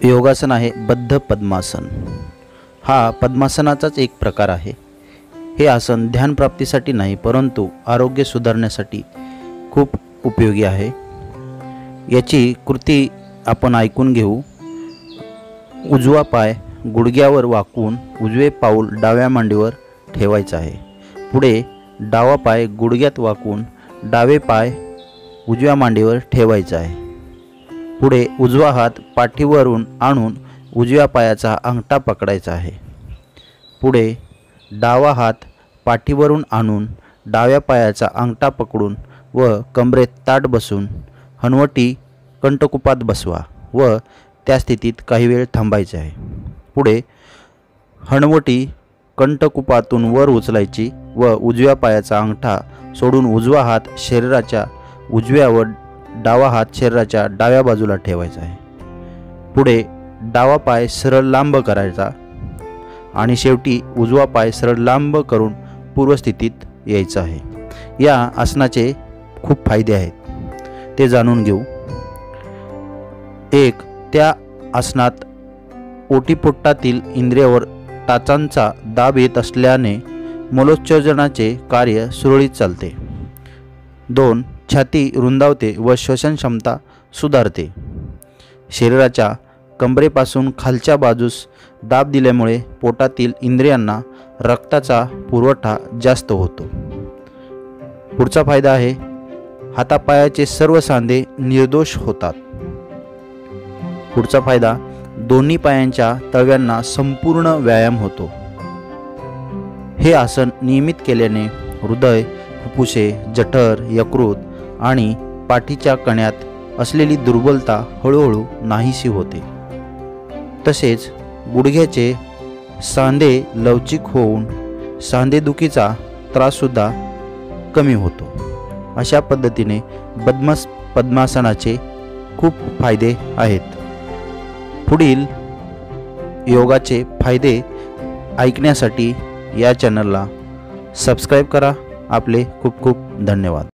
योगासन आहे बद्ध पद्मासन। हा पद्मासनाचाच एक प्रकार आहे। हे आसन ध्यान प्राप्तीसाठी नाही परंतु आरोग्य सुधारण्यासाठी खूप उपयोगी आहे। याची कृती आपण ऐकून घेऊ। उजवा पाय गुडघ्यावर वाकवून उजवे पाऊल डाव्या मांडीवर ठेवायचे आहे। पुढे डावा पाय गुडघ्यात वाकवून डावे पाय उजव्या मांडीवर ठेवायचा आहे। पुढे उजवा हात पाठीवरून आणून उजव्या पायाचा अंगठा पकडायचा आहे। पुढे डावा हात पाठीवरून आणून डाव्या पायाचा अंगठा पकडून व कंबरेत ताठ बसून हनुवटी कंठकुपात बसवा व त्या स्थितीत काही वेळ थांबायचे आहे। पुढे हनुवटी कंठकुपातून वर उचलायची व उजव्या पायाचा अंगठा सोडून उजवा हात शरीराच्या उजव्या व डावा हात शरीराच्या डाव्या बाजूला ठेवायचा आहे। पुढे डावा पाय सरळ लांब करायचा आणि शेवटी उजवा पाय सरळ लांब करून पूर्वस्थितीत यायचं आहे। या आसनाचे खूप फायदे आहेत ते जाणून घेऊ। एक, त्या आसनात ओटीपोटातील इंद्रियावर टाचांचा दाब येत असल्याने मलोत्सर्जनाचे कार्य सुरळीत चालते। 2, छाती रुंदावते व श्वसन क्षमता सुधारते। शरीराच्या कंबरेपासून खालच्या बाजूस दाब दिल्यामुळे पोटातील इंद्रियांना रक्ताचा पुरवठा जास्त होतो। पुढचा फायदा आहे हातापायाचे सर्व सांधे निर्दोष होतात। पुढचा फायदा दोन्ही पायांच्या तळव्यांना संपूर्ण व्यायाम होतो। हे आसन नियमित केल्याने हृदय, फुफ्फुसे, जठर, यकृत आणि पाठीच्या कण्यात असलेली दुर्बलता हळूहळू नाहीशी होते। तसेच गुडघ्याचे सांधे लवचिक होऊन सांधेदुखीचा त्राससुद्धा कमी होतो। अशा पद्धतीने पद्मासनाचे खूप फायदे आहेत। पुढील योगाचे फायदे ऐकण्यासाठी या चॅनलला सबस्क्राईब करा। आपले खूप खूप धन्यवाद।